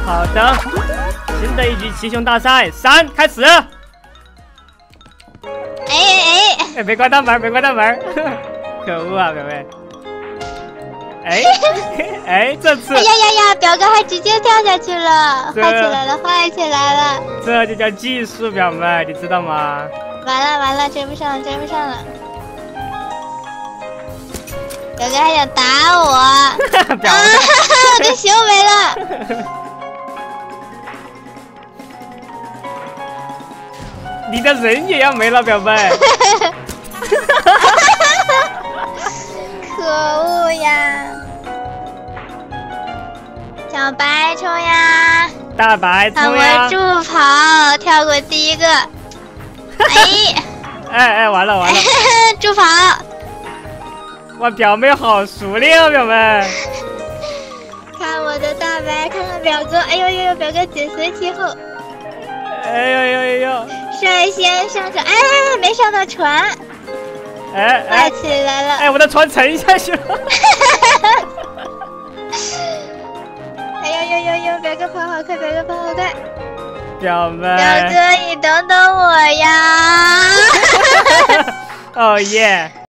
好的，新的一局骑熊大赛，3开始。哎，没关大门，没关大门，可恶啊，表妹。哎，这次， 哎呀，表哥还直接跳下去了，坏起来了，坏起来了。 这就叫技术，表妹，你知道吗？ 完了，追不上了，追不上了。表哥还想打我， 表妹， 我的熊没了。 你的人也要没了，表妹。 可恶呀！小白冲呀！ 大白冲呀！ 我助跑，跳过第一个。 哎，完了！ 助跑！ 哇，表妹好熟练啊，表妹！ 看我的大白，看看表哥，哎呦，表哥紧随其后。 哎呦！ 率先上船，没上到船。坏起来了！ 哎，我的船沉下去了。 哎呦，表哥跑好快，表哥跑好快。 表妹， 表哥你等等我呀！ 哦耶！